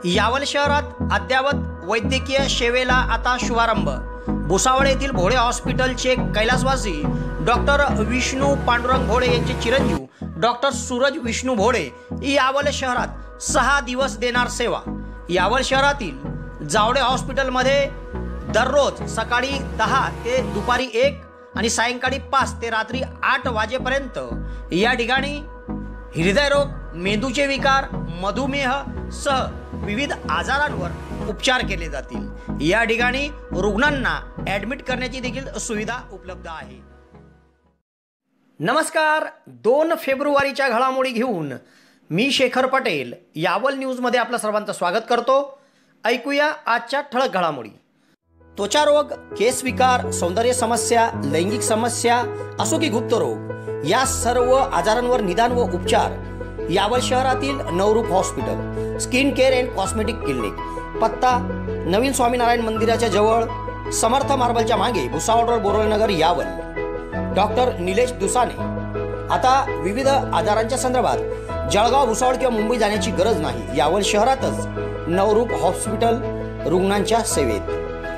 यावल शहरात अद्ययावत वैद्यकीय सेवेला आता शुभारंभ। भुसावळ येथील भोळे हॉस्पिटलचे कैलासवासी डॉक्टर विष्णू पांडुरंग भोळे यांचे चिरंजीव डॉक्टर सूरज विष्णू भोळे यावल शहरात 6 दिवस देणार सेवा। यावल शहरातील जावडे हॉस्पिटलमध्ये दररोज सकाळी 10 ते दुपारी 1 आणि सायंकाळी 5 ते रात्री 8 वाजेपर्यंत या ठिकाणी हृदयरोग, मेंदूचे विकार, मधुमेह सह विविध आजारांवर उपचार केले जातील। या ठिकाणी रुग्णांना ॲडमिट करण्याची देखील सुविधा उपलब्ध आहे। नमस्कार, 2 फेब्रुवारीच्या घडामोडी घेऊन मी शेखर पटेल यावल न्यूजमध्ये आपलं सर्वांचं स्वागत करतो। ऐकूया आजच्या ठळक घडामोडी। त्वचा रोग, केस विकार, सौंदर्य समस्या, लैंगिक समस्या असो की गुप्त रोग या सर्व आजारांवर निदान व उपचार यावल शहरातील Navroop hospital, skin care and cosmetic clinic, पत्ता नवीन स्वामीनारायण मंदिराच्या जवळ, समर्थ मार्बलच्या मागे, भुसावळ रोड, बोरवलीनगर, यावल। डॉक्टर निलेश दुसाने। आता विविध आजारांच्या संदर्भात जळगाव, भुसावळ किंवा मुंबई जाण्याची गरज नाही। यावल शहरातच नवरूप हॉस्पिटल रुग्णांच्या सेवेत।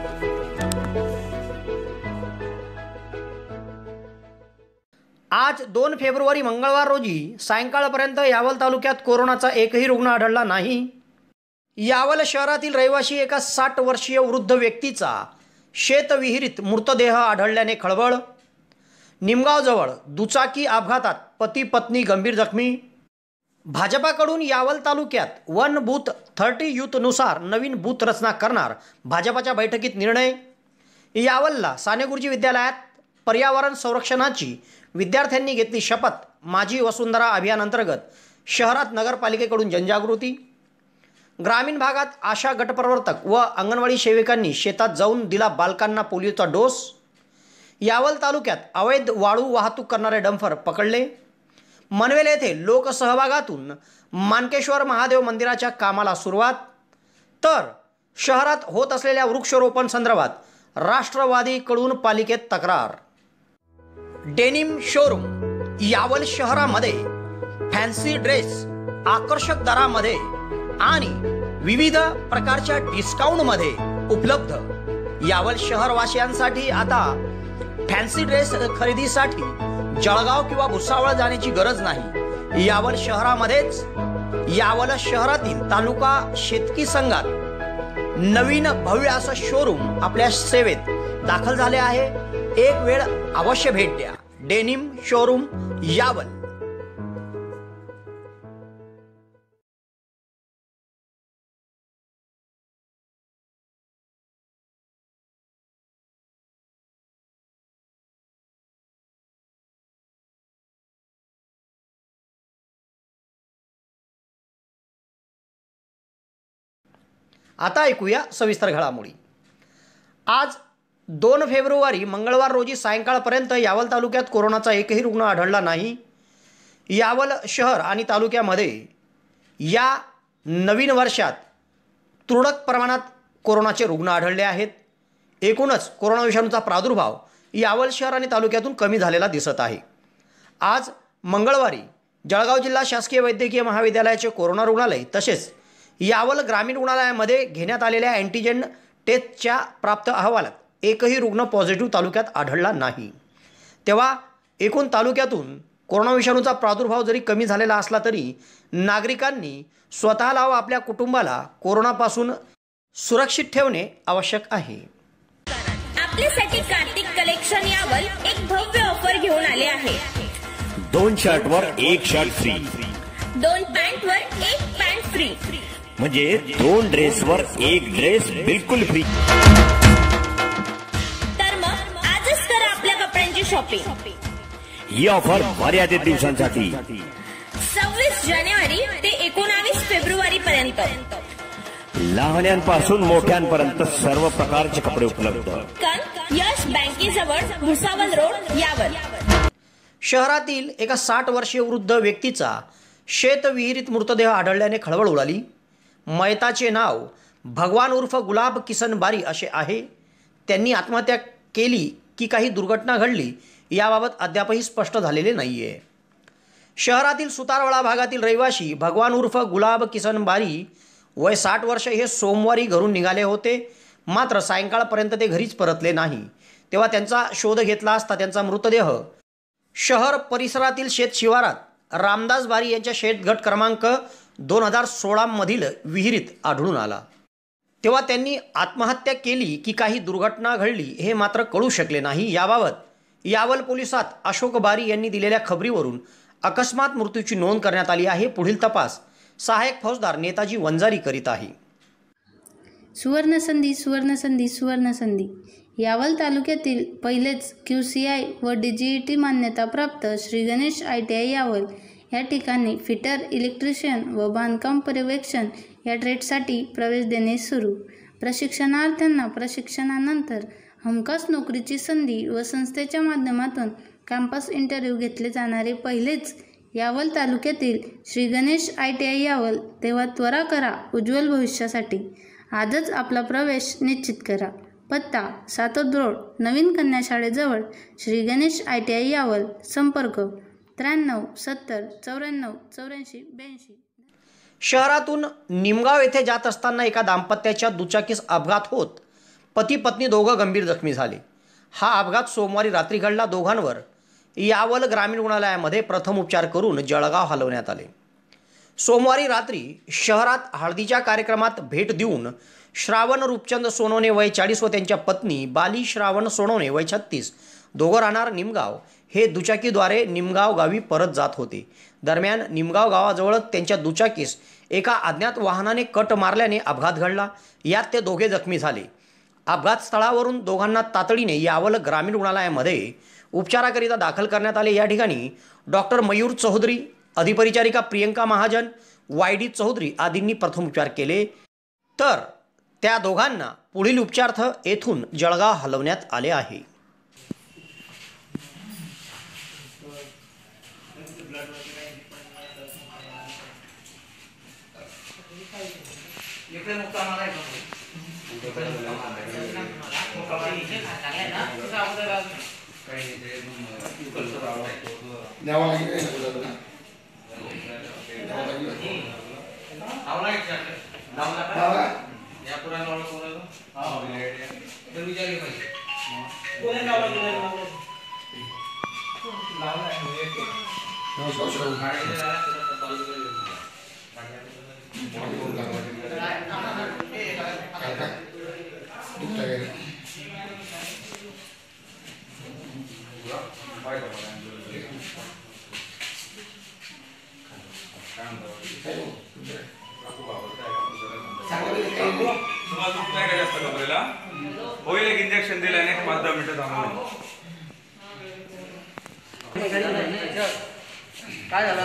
आज 2 फेब्रुवारी मंगळवार रोजी सायंकाळपर्यंत यावल तालुक्यात कोरोनाचा एकही रुग्ण आढळला नाही। यावल शहरातील रहिवासी एका 60 वर्षीय वृद्ध व्यक्तीचा शेतविहिरीत मृतदेह आढळल्याने खळबळ। निमगावजवळ दुचाकी अपघातात पती पत्नी गंभीर जखमी। भाजपाकडून यावल तालुक्यात 1 बूथ 30 यूथनुसार नवीन बूथ रचना करणार, भाजपाच्या बैठकीत निर्णय। यावलला साने गुरुजी विद्यालयात पर्यावरण संरक्षणाची विद्यार्थ्यांनी घेतली शपथ। माझी वसुंधरा अभियान अंतर्गत शहरात नगरपालिकेकडून जनजागृती। ग्रामीण भागात आशा गटप्रवर्तक व अंगणवाडी सेविकांनी शेतात जाऊन दिला बालकांना पोलिओचा डोस। यावल तालुक्यात अवैध वाळू वाहतूक करणारे डंपर पकडले। मनवेल येथे लोकसहभागातून मानकेश्वर महादेव मंदिराच्या कामाला सुरुवात। तर शहरात होत असलेल्या वृक्षारोपण संदर्भात राष्ट्रवादीकडून पालिकेत तक्रार। डेनिम शोरूम यावल शहरामध्ये फॅन्सी ड्रेस आकर्षक दरामध्ये आणि विविध प्रकारच्या डिस्काउंटमध्ये उपलब्ध। यावल शहरवासियांसाठी आता फॅन्सी ड्रेस खरेदीसाठी जळगाव किंवा भुसावळ जाण्याची गरज नाही। यावल शहरामध्येच यावल शहरातील तालुका शेतकी संघात नवीन भव्य असं शोरूम आपल्या सेवेत दाखल झाले आहे। एक वेळ अवश्य भेट द्या। Denim showroom Yawal. आता ऐकूया सविस्तर घडामोडी। आज 2 फेब्रुवारी मंगळवार रोजी सायंकाळपर्यंत यावल तालुक्यात कोरोनाचा एकही रुग्ण आढळला नाही। यावल शहर आणि तालुक्यामध्ये या नवीन वर्षात तुरळक प्रमाणात कोरोनाचे रुग्ण आढळले आहेत। एकूणच कोरोना विषाणूचा प्रादुर्भाव यावल शहर आणि तालुक्यातून कमी झालेला दिसत आहे। आज मंगळवारी जळगाव जिल्हा शासकीय वैद्यकीय महाविद्यालयाचे कोरोना रुग्णालय तसेच यावल ग्रामीण रुग्णालयामध्ये घेण्यात आलेल्या अँटीजेन टेस्टच्या प्राप्त अहवालात एकही रुग्ण पॉझिटिव्ह तालुक्यात आढळला नाही। तेव्हा एकूण तालुक्यातून कोरोना विषाणूचा प्रादुर्भाव जरी कमी झालेला असला तरी नागरिकांनी स्वतःला व आपल्या कुटुंबाला कोरोनापासून सुरक्षित ठेवणे आवश्यक आहे। आपल्यासाठी कार्तिक कलेक्शन यावल एक भव्य ऑफर घेऊन आले आहे। 2 शर्टवर 1 शर्ट फ्री, 2 पॅन्टवर 1 पॅन्ट फ्री, म्हणजे 2 ड्रेसवर 1 ड्रेस बिलकुल फ्री। शॉपिंग ही ऑफर मर्यादित दिवसांसाठी 26 जानेवारी ते 19 फेब्रुवारी पर्यंत लहान्यांपासून मोठ्यांपर्यंत सर्व प्रकारचे कपडे उपलब्ध। यश बँकेजवळ, भुसावळ रोड, यावल। शहरातील एका 60 वर्षीय वृद्ध व्यक्तीचा शेतविहिरीत मृतदेह आढळल्याने खळबळ उडाली। मयताचे नाव भगवान उर्फ गुलाब किसन बारी असे आहे। त्यांनी आत्महत्या केली की काही दुर्घटना घडली याबाबत अद्यापही स्पष्ट झालेले नाहीये। शहरातील सुतारवाडा भागातील रहिवासी भगवान उर्फ गुलाब किसन बारी वय 60 वर्ष हे सोमवारी घरून निघाले होते, मात्र सायंकाळपर्यंत ते घरीच परतले नाही। तेव्हा त्यांचा शोध घेतला असता त्यांचा मृतदेह शहर परिसरातील शेत शिवारात रामदास बारी यांच्या शेतगट क्रमांक 2016 मधील विहिरीत आढळून आला। तेव्हा त्यांनी आत्महत्या केली की काही दुर्घटना घडली हे मात्र कळू शकले नाही। याबाबत यावल पोलिसात अशोक बारी यांनी दिलेल्या खबरीवरून अकस्मात मृत्यूची नोंद करण्यात आली आहे। पुढील तपास सहाय्यक फौजदार नेताजी वंजारी करीत आहे। सुवर्णसंधी सुवर्णसंधी सुवर्णसंधी यावल तालुक्यातील पहिलेच QCI व DGET मान्यताप्राप्त श्री गणेश ITI यावल या ठिकाणी फिटर, इलेक्ट्रिशियन व बांधकाम पर्यवेक्षण या ट्रेडसाठी प्रवेश देणे सुरू। प्रशिक्षणार्थ्यांना प्रशिक्षणानंतर हमखास नोकरीची संधी व संस्थेच्या माध्यमातून कॅम्पस इंटरव्ह्यू घेतले जाणारे पहिलेच यावल तालुक्यातील श्री गणेश ITI यावल। तेव्हा त्वरा करा उज्ज्वल भविष्यासाठी, आजच आपला प्रवेश निश्चित करा। पत्ता सातोद रोड, नवीन कन्या शाळेजवळ, श्री गणेश ITI यावल। संपर्क 93 70 94 84 82। शहरातून निमगाव येथे जात असताना एका दाम्पत्याच्या दुचाकीस अपघात होत पती पत्नी दोघं गंभीर जखमी झाले। हा अपघात सोमवारी रात्री घडला। दोघांवर यावल ग्रामीण रुग्णालयामध्ये प्रथम उपचार करून जळगाव हलवण्यात आले। सोमवारी रात्री शहरात हळदीच्या कार्यक्रमात भेट देऊन श्रावण रूपचंद सोनवणे वय 40 व त्यांच्या पत्नी बाली श्रावण सोनवणे वय 36 दोघं राहणार निमगाव हे दुचाकीद्वारे निमगाव गावी परत जात होते। दरम्यान निमगाव गावाजवळच त्यांच्या दुचाकीस एका अज्ञात वाहनाने कट मारल्याने अपघात घडला। यात ते दोघे जखमी झाले। अपघात स्थळावरून दोघांना तातडीने यावल ग्रामीण रुग्णालयामध्ये उपचाराकरिता दाखल करण्यात आले। या ठिकाणी डॉक्टर मयूर चौधरी, अधिपरिचारिका प्रियंका महाजन, YD चौधरी आदींनी प्रथम उपचार केले, तर त्या दोघांना पुढील उपचारार्थ येथून जळगाव हलवण्यात आले आहे। होईल एक इंजेक्शन दिल्याने 5-10 मिनिटं थांबवलं। काय झालं?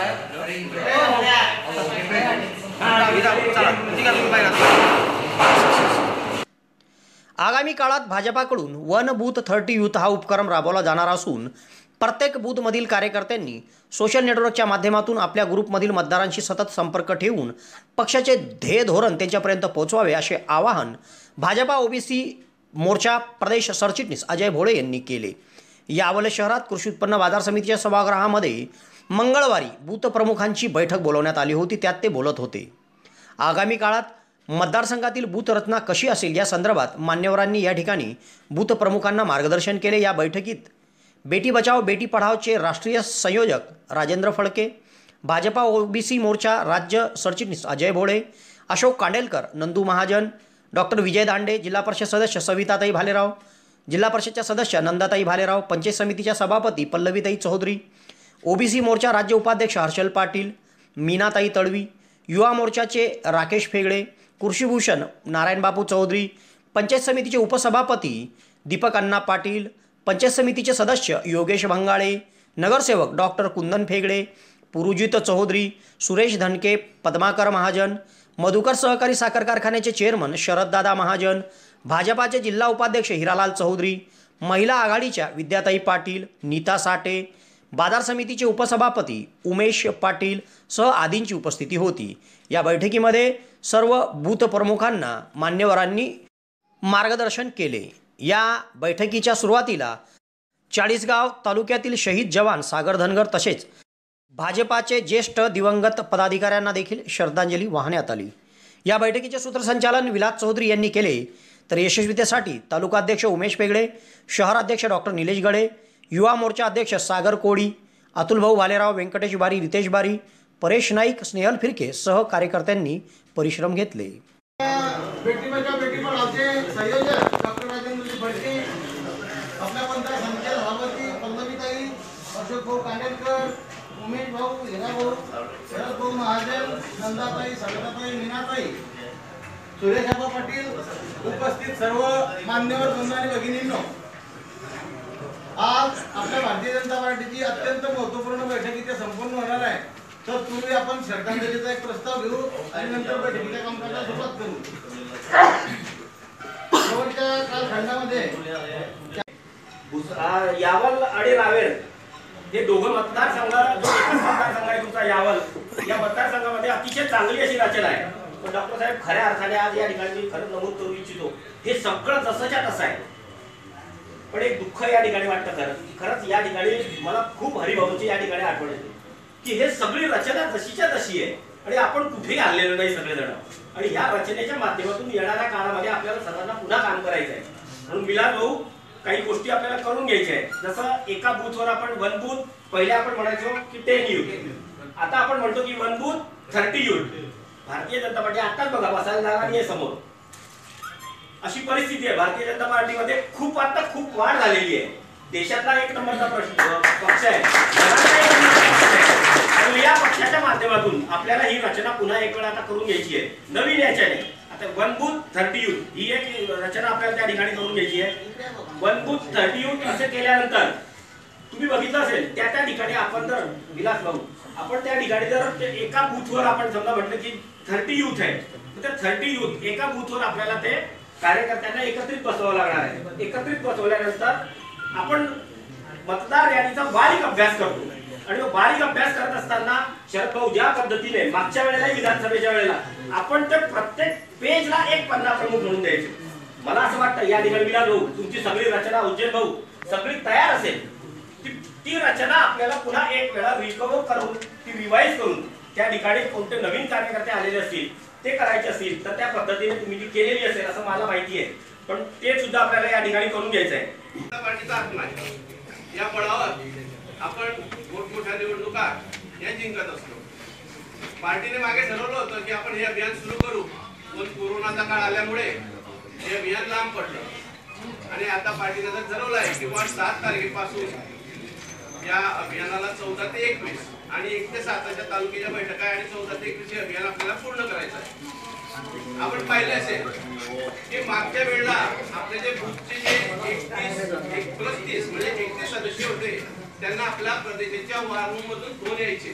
आगामी काळात भाजपाकडून वन बूथ 30 यूथ हा उपक्रम राबवला जाणार असून प्रत्येक बूथमधील कार्यकर्त्यांनी सोशल नेटवर्कच्या माध्यमातून आपल्या ग्रुपमधील मतदारांशी सतत संपर्क ठेवून पक्षाचे ध्येय धोरण त्यांच्यापर्यंत पोहोचवावे असे आवाहन भाजपा OBC मोर्चा प्रदेश सरचिटणीस अजय भोळे यांनी केले। यावल शहरात कृषी उत्पन्न बाजार समितीच्या सभागृहामध्ये मंगळवारी बूथ प्रमुखांची बैठक बोलवण्यात आली होती। त्यात ते बोलत होते। आगामी काळात मतदारसंघातील बूथ रचना कशी असेल या संदर्भात मान्यवरांनी या ठिकाणी बूथ प्रमुखांना मार्गदर्शन केले। या बैठकीत बेटी बचाओ बेटी पढाओचे राष्ट्रीय संयोजक राजेंद्र फळके, भाजपा OBC मोर्चा राज्य सरचिटणीस अजय भोळे, अशोक कांडेलकर, नंदू महाजन, डॉक्टर विजय दांडे, जिल्हा परिषद सदस्य सविताताई भालेराव, जिल्हा परिषदच्या सदस्य नंदाताई भालेराव, पंचायत समितीच्या सभापती पल्लवीताई चौधरी, OBC मोर्चा राज्य उपाध्यक्ष हर्षल पाटील, मीनाताई तळवी, युवा मोर्चाचे राकेश फेगडे, कृषीभूषण नारायणबापू चौधरी, पंचायत समितीचे उपसभापती दीपक अण्णा पाटील, पंचायत समितीचे सदस्य योगेश भंगाळे, नगरसेवक डॉक्टर कुंदन फेगडे, पुरुजित चौधरी, सुरेश धनके, पद्माकर महाजन, मधुकर सहकारी साखर कारखान्याचे चेअरमन शरददादा महाजन, भाजपाचे जिल्हा उपाध्यक्ष हिरालाल चौधरी, महिला आघाडीच्या विद्याताई पाटील, नीता साठे, बाजार समितीचे उपसभापती उमेश पाटील सह आदींची उपस्थिती होती। या बैठकीमध्ये सर्व बूथ प्रमुखांना मान्यवरांनी मार्गदर्शन केले। या बैठकीच्या सुरुवातीला चाळीसगाव तालुक्यातील शहीद जवान सागर धनगर तसेच भाजपाचे ज्येष्ठ दिवंगत पदाधिकाऱ्यांना देखील श्रद्धांजली वाहण्यात आली। या बैठकीचे सूत्रसंचालन विलास चौधरी यांनी केले, तर यशस्वीतेसाठी तालुकाध्यक्ष उमेश पेगडे, शहराध्यक्ष डॉक्टर निलेश गडे, युवा मोर्चा अध्यक्ष सागर कोळी, अतुलभाऊ भालेराव, व्यंकटेश बारी, रितेश बारी, परेश नाईक, स्नेहल फिरके सह कार्यकर्त्यांनी परिश्रम घेतले. बेटी बचाओ बेटी पढाओचे संयोजक डॉक्टर राजेंद्र फडके, आपल्या पंतप्रधान संजय सभापती पल्लवीताई, अशोक भाऊ कांडेलकर, उमेश भाऊ, हिरा भाऊ, शरद भाऊ महाजन, नंदाताई, सविताताई, मीनाताई, सुरेशाबा पाटील, उपस्थित सर्व मान्यवर बंधू आणि भगिनींनो, आज आपल्या भारतीय जनता पार्टीची अत्यंत महत्त्वपूर्ण बैठक इथे संपन्न होणार आहे. तर पूर्वी आपण श्रद्धांजलीचा एक प्रस्ताव घेऊ आणि नंतर बैठकीच्या कामकाजाला सुरुवात करू. शेवटच्या कालखंडामध्ये यावल आणि रावेर हे दोघं मतदारसंघ, जो एकच मतदारसंघ आहे तुमचा यावल, या मतदारसंघामध्ये अतिशय चांगली अशी रचना आहे. पण डॉक्टर साहेब, खऱ्या अर्थाने आज या ठिकाणी मी खरंच नमूद करू इच्छितो, हे सगळं जसंच्या तसं आहे. पण एक दुःख या ठिकाणी वाटतं खरंच या ठिकाणी मला खूप हरिभाऊची या ठिकाणी आठवण येते की हे सगळी रचना जशीच्या तशी आहे आणि आपण कुठेही आलेलो नाही सगळेजण. आणि या रचनेच्या माध्यमातून येणाऱ्या काळामध्ये आपल्याला सर्वांना पुन्हा काम करायचं आहे. म्हणून विलास भाऊ, काही गोष्टी आपल्याला करून घ्यायच्या आहेत. जसं एका बूथवर आपण 1 बूथ, पहिले आपण म्हणायचो की 10 युथ, आता आपण म्हणतो की 1 booth 30 youth. Bharatiya Janata party आताच बघा बसायला जागा नाही समोर, अशी परिस्थिती आहे. भारतीय जनता पार्टीमध्ये आता खूप वाढ झालेली आहे. देशातला 1 नंबरचा पक्ष आहे. या पक्षाच्या माध्यमातून आपल्याला ही रचना पुन्हा एक वेळा आता करून घ्यायची आहे. नवीन याच्याने आता 1 बूथ 30 युथ ही एक रचना आपल्याला त्या ठिकाणी करून घ्यायची आहे. 1 बूथ 30 युथ असं केल्यानंतर तुम्ही बघितलं असेल त्या ठिकाणी आपण जर विलास भाऊ, आपण त्या ठिकाणी जर एका बूथवर आपण समजा म्हटलं की 30 युथ आहे, तर त्या 30 युथ एका बूथवर आपल्याला ते कार्यकर्त्यांना एकत्रित बसवावं लागणार आहे. एकत्रित बसवल्यानंतर आपण मतदार यादीचा बारीक अभ्यास करतो आणि तो बारीक अभ्यास करत असताना शरद भाऊ ज्या पद्धतीने मागच्या वेळेला विधानसभेच्या वेळेला आपण ते प्रत्येक पेजला एक पन्ना प्रमुख म्हणून द्यायचे. मला असं वाटतं या ठिकाणी विलास भाऊ, तुमची सगळी रचना उज्जैन भाऊ सगळी तयार असेल, ती रचना आपल्याला पुन्हा एक वेळा रिकव्हर करून ती रिवाइज करून त्या ठिकाणी कोणते नवीन कार्यकर्ते आलेले असतील ते करायचे असतील तर त्या पद्धतीने तुम्ही जी केलेली असेल असं मला माहिती आहे. पण ते सुद्धा आपल्याला या ठिकाणी करून घ्यायचं आहे. पार्टीचा आत्मा आहे. या बळावर आपण मोठमोठ्या निवडणुका या जिंकत असतो. पार्टीने मागे ठरवलं होतं की आपण हे अभियान सुरू करू, पण कोरोनाचा काळ आल्यामुळे हे अभियान लांब पडलं आणि आता पार्टीने जर ठरवलं आहे की 7 तारखेपासून या अभियानाला 14 ते 21 आणि 1 ते 7 तालुक्याच्या बैठका आणि 14 ते 21 हे अभियान आपल्याला पूर्ण करायचं आहे. आपण पाहिले असेल की मागच्या वेळेला आपले जे बूथचे जे 31 म्हणजे 31 सदस्य होते त्यांना आपल्या प्रदेशाच्या वॉर रूम मधून फोन यायचे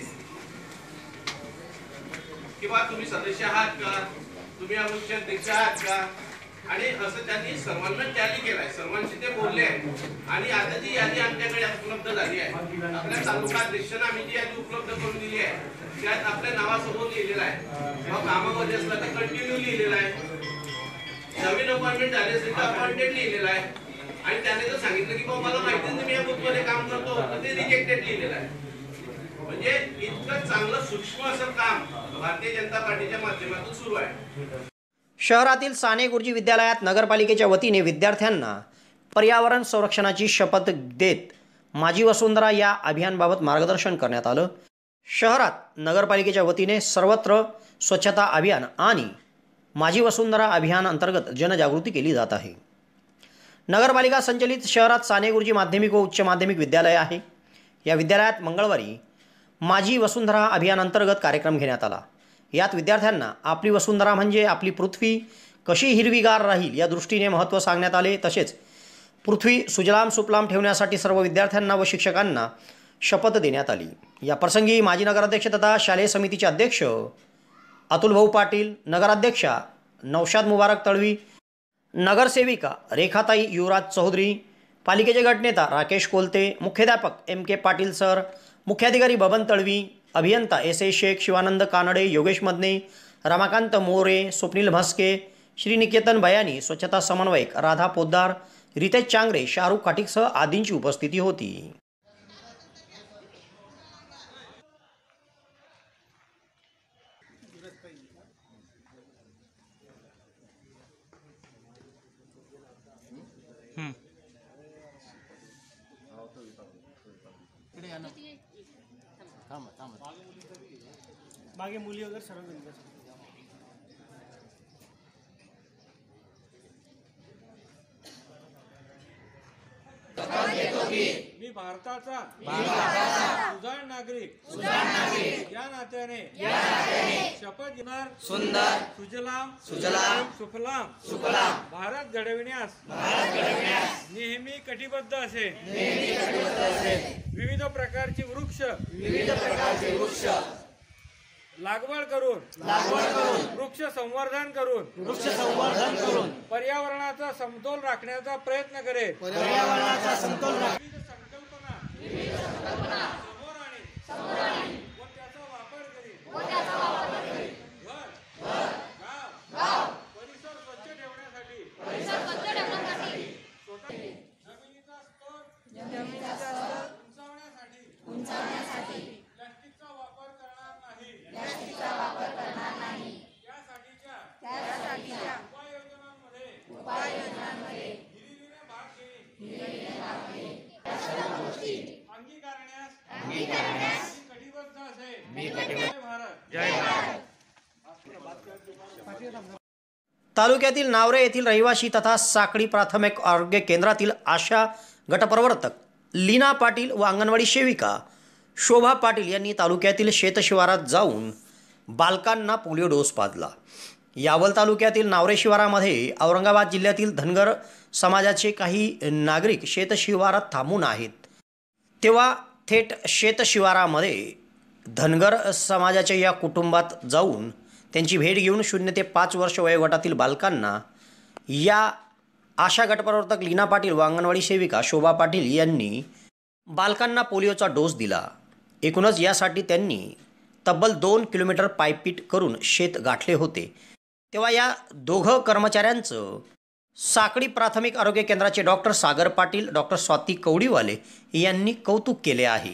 किंवा तुम्ही सदस्य आहात का, तुम्ही आमचे अध्यक्ष आहात का, आणि असं त्यांनी सर्वांना टॅली केलाय, सर्वांशी ते बोलले आहेत. आणि आता जी यादी आमच्याकडे उपलब्ध झाली आहे, आपल्या तालुका अध्यक्षांना आम्ही जी यादी उपलब्ध करून दिली आहे त्यात आपल्या नावासोबत लिहिलेलं आहे किंवा कामामध्ये असला तर कंटिन्यू लिहिलेलं आहे, नवीन अपॉइंटमेंट झाले असेल तर अपॉइंटेड लिहिलेलं आहे आणि त्याने जर सांगितलं की बाबा मला माहिती नाही मी या बूथमध्ये काम करतो तर ते रिजेक्टेड लिहिलेलं आहे. म्हणजे इतकं चांगलं सूक्ष्म असं काम भारतीय जनता पार्टीच्या माध्यमातून सुरू आहे. शहरातील साने गुरुजी विद्यालयात नगरपालिकेच्या वतीने विद्यार्थ्यांना पर्यावरण संरक्षणाची शपथ देत माझी वसुंधरा या अभियानाबाबत मार्गदर्शन करण्यात आलं. शहरात नगरपालिकेच्या वतीने सर्वत्र स्वच्छता अभियान आणि माझी वसुंधरा अभियान अंतर्गत जनजागृती केली जात आहे. नगरपालिका संचलित शहरात साने गुरुजी माध्यमिक व उच्च माध्यमिक विद्यालय आहे. या विद्यालयात मंगळवारी माझी वसुंधरा अभियान अंतर्गत कार्यक्रम घेण्यात आला. यात विद्यार्थ्यांना आपली वसुंधरा म्हणजे आपली पृथ्वी कशी हिरवीगार राहील या दृष्टीने महत्त्व सांगण्यात आले. तसेच पृथ्वी सुजलाम सुफलाम ठेवण्यासाठी सर्व विद्यार्थ्यांना व शिक्षकांना शपथ देण्यात आली. या प्रसंगी माजी नगराध्यक्ष तथा शालेय समितीचे अध्यक्ष अतुलभाऊ पाटील, नगराध्यक्षा नौशाद मुबारक तळवी, नगरसेविका रेखाताई युवराज चौधरी, पालिकेचे गटनेता राकेश कोलते, मुख्याध्यापक MK पाटील सर, मुख्याधिकारी बबन तळवी, अभियंता SS शेख, शिवानंद कानडे, योगेश मदने, रमाकांत मोरे, स्वप्नील म्हस्के, श्रीनिकेतन बयानी, स्वच्छता समन्वयक राधा पोद्दार, रितेश चांगरे, शाहरुख काटिकसह आदींची उपस्थिती होती. मागे मुली वगैरे सर्व मी भारताचा सुजाण नागरिक या नात्याने शपथ घेणार सुंदर सुजलाम सुफलाम भारत घडविण्यास नेहमी कटिबद्ध असेल विविध प्रकारचे वृक्ष लागवड करून वृक्ष संवर्धन करून पर्यावरणाचा समतोल राखण्याचा प्रयत्न करेल विविध संकल्पना समोर आणेल व त्याचा वापर करेल गाव परिसर स्वच्छ ठेवण्यासाठी जमिनीचा स्तर उंचावण्यासाठी प्लास्टिकचा वापर करणार नाही त्यासाठीच्या उपाययोजनांमध्ये धीरे भाग घेईन अंगीकारण्यास कटिबद्ध असेल जय भारत. तालुक्यातील नावरे येथील रहिवासी तथा साकळी प्राथमिक आरोग्य केंद्रातील आशा गटप्रवर्तक लीना पाटील व अंगणवाडी सेविका शोभा पाटील यांनी तालुक्यातील शेतशिवारात जाऊन बालकांना पोलिओ डोस पाजला. यावल तालुक्यातील नावरे शिवारामध्ये औरंगाबाद जिल्ह्यातील धनगर समाजाचे काही नागरिक शेतशिवारात थांबून आहेत. तेव्हा थेट शेतशिवारामध्ये धनगर समाजाच्या या कुटुंबात जाऊन त्यांची भेट घेऊन 0 ते 5 वर्ष वयोगटातील बालकांना या आशा गटप्रवर्तक लीना पाटील व अंगणवाडी सेविका शोभा पाटील यांनी बालकांना पोलिओचा डोस दिला. एकूणच यासाठी त्यांनी तब्बल 2 किलोमीटर पायपीट करून शेत गाठले होते. तेव्हा या दोघं कर्मचाऱ्यांचं साकळी प्राथमिक आरोग्य केंद्राचे डॉक्टर सागर पाटील, डॉक्टर स्वाती कवडीवाले यांनी कौतुक केले आहे.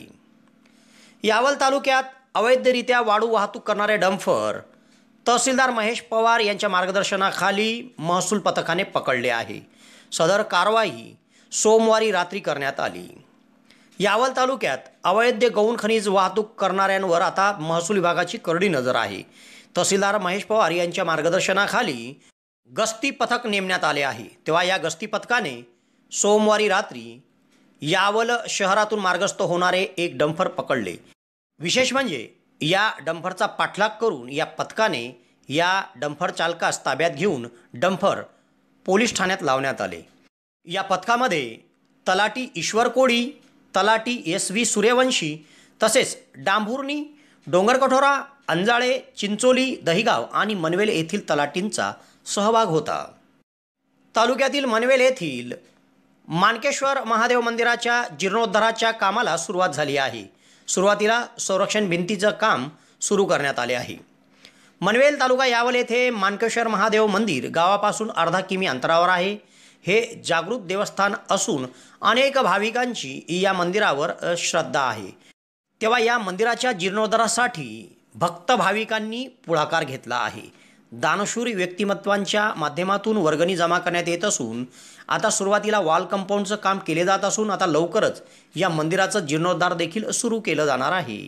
यावल तालुक्यात अवैधरित्या वाळू वाहतूक करणारे डंपर तहसीलदार महेश पवार यांच्या मार्गदर्शनाखाली महसूल पथकाने पकडले आहे. सदर कारवाई सोमवारी रात्री करण्यात आली. यावल तालुक्यात अवैध गौण खनिज वाहतूक करणाऱ्यांवर आता महसूल विभागाची करडी नजर आहे. तहसीलदार महेश पवार यांच्या मार्गदर्शनाखाली गस्ती पथक नेमण्यात आले आहे. तेव्हा या गस्ती पथकाने सोमवारी रात्री यावल शहरातून मार्गस्थ होणारे एक डंपर पकडले. विशेष म्हणजे या डंपरचा पाठलाग करून या पथकाने या डंपर चालकास ताब्यात घेऊन डंपर पोलीस ठाण्यात लावण्यात आले. या पथकामध्ये तलाठी ईश्वर कोळी, तलाठी SV सूर्यवंशी तसेच डांभुर्णी, डोंगरकठोरा, अंजाळे, चिंचोली, दहिगाव आणि मनवेल येथील तलाठींचा सहभाग होता. तालुक्यातील मनवेल येथील मानकेश्वर महादेव मंदिराच्या जीर्णोद्धाराच्या कामाला सुरुवात झाली आहे. सुरुवातीला संरक्षण भिंतीचं काम सुरू करण्यात आले आहे. मनवेल तालुका यावल येथे मानकेश्वर महादेव मंदिर गावापासून अर्धा किमी अंतरावर आहे. हे जागृत देवस्थान असून अनेक भाविकांची या मंदिरावर श्रद्धा आहे. तेव्हा या मंदिराच्या जीर्णोद्धारासाठी भक्त भाविकांनी पुढाकार घेतला आहे. दानशूर व्यक्तिमत्वांच्या माध्यमातून वर्गणी जमा करण्यात येत असून आता सुरुवातीला वॉल कंपाऊंडचं काम केले जात असून आता लवकरच या मंदिराचं जीर्णोद्धार देखील सुरू केलं जाणार आहे.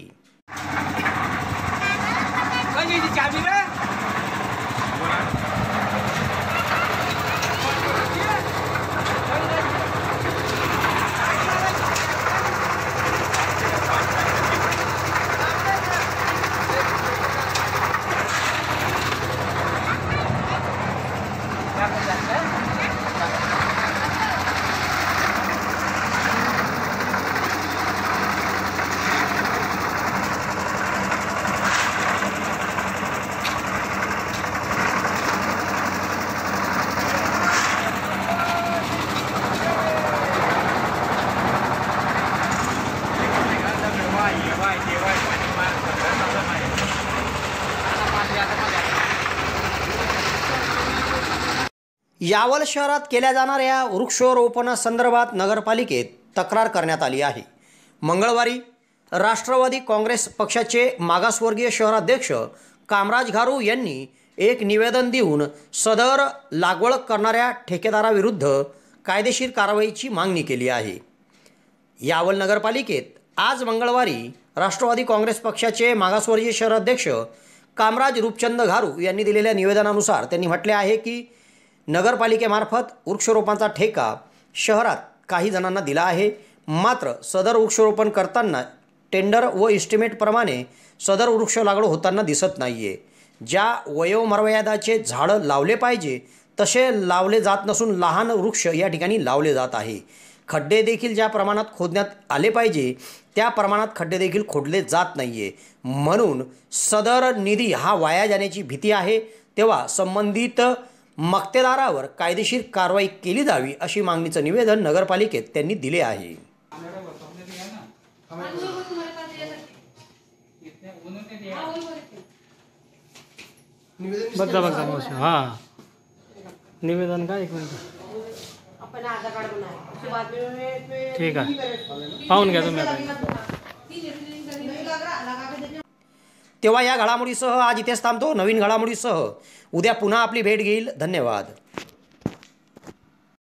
यावल शहरात केल्या जाणाऱ्या वृक्षारोपणासंदर्भात नगरपालिकेत तक्रार करण्यात आली आहे. मंगळवारी राष्ट्रवादी काँग्रेस पक्षाचे मागासवर्गीय शहराध्यक्ष कामराज घारू यांनी एक निवेदन देऊन सदर लागवड करणाऱ्या ठेकेदाराविरुद्ध कायदेशीर कारवाईची मागणी केली आहे. यावल नगरपालिकेत आज मंगळवारी राष्ट्रवादी काँग्रेस पक्षाचे मागासवर्गीय शहर अध्यक्ष कामराज रूपचंद घारू यांनी दिलेल्या निवेदनानुसार त्यांनी म्हटले आहे की नगरपालिकेमार्फत वृक्षारोपणाचा ठेका शहरात काही जणांना दिला आहे, मात्र सदर वृक्षारोपण करताना टेंडर व इस्टिमेटप्रमाणे सदर वृक्ष लागवड होताना दिसत नाही आहे. ज्या वयोमर्यादाचे झाडं लावले पाहिजे तसे लावले जात नसून लहान वृक्ष या ठिकाणी लावले जात आहे. खड्डे देखील ज्या प्रमाणात खोदण्यात आले पाहिजे त्या प्रमाणात खड्डे देखील खोदले जात नाही आहे. म्हणून सदर निधी हा वाया जाण्याची भीती आहे. तेव्हा संबंधित मक्तेदारावर कायदेशीर कारवाई केली जावी अशी मागणीचं निवेदन नगरपालिकेत त्यांनी दिले आहे. हाँ निवेदन का एक मिनट ठीक आहे पाहून घ्या तुम्ही. तेव्हा या घडामोडीसह आज इथेच थांबतो. नवीन घडामोडीसह उद्या पुन्हा आपली भेट घेईल. धन्यवाद.